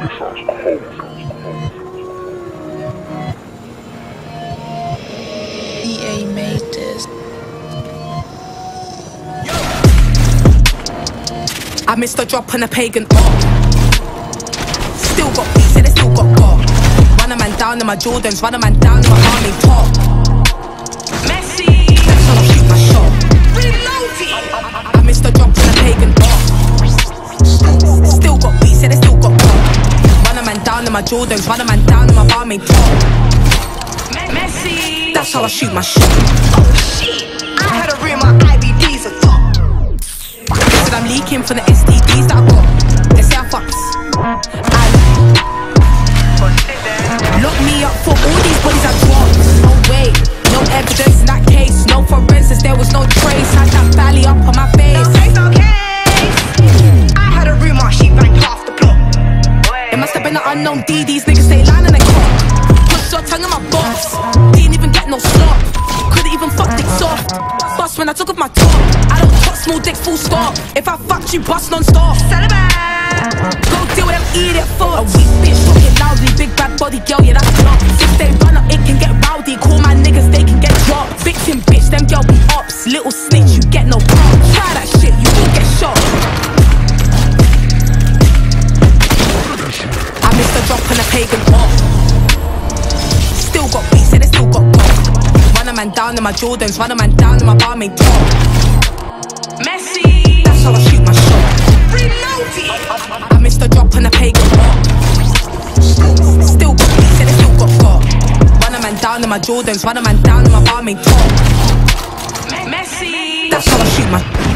EA made this. I missed a drop on a pagan art. Still got beats and I still got bar. Run a man down in my Jordans, run a man down in my army top. Messi, that's how I shoot my shot. Reloading. I missed a drop on a pagan art. Still got beats and I still got bar. Run a man down in my Jordans, run a man down in my army top. Messi, that's how I shoot my shot. Oh shit, I had to read my IBDs a top. Said I'm leaking from the STDs that I got. They say I fucks. Lock me up for all these bodies I dropped. No way, no evidence in that case. No forensics, there was no trace. Had that valley up on my face. No case. I had to read my sheet bang half the plot. It must have been an unknown D. These niggas stay lying and they caught. Push your tongue in my box. Didn't even get no slop. Couldn't even fuck dick soft. Bust when I took off my top. I don't fuck small dicks full stop. If I fucked you, bust non-stop. Go deal with them idiot thoughts. A weak bitch talking loudly. Big bad body girl, yeah that's not. If they run up, it can get rowdy. Call my niggas, they can get dropped. Victim bitch, them girl be ops. Little snitch, you get no pop. Try that shit, you will get shot. I missed a drop on a pagan art. Still got beats and I still got bar. Run a man down in my Jordans, run a man down in my barmaid top. Messi, that's how I shoot my shot. Reloading. I missed a drop on a pagan art. Still got beats and I still got bar. Run a man down in my Jordans, run a man down in my barmaid top. Messi, that's how I shoot my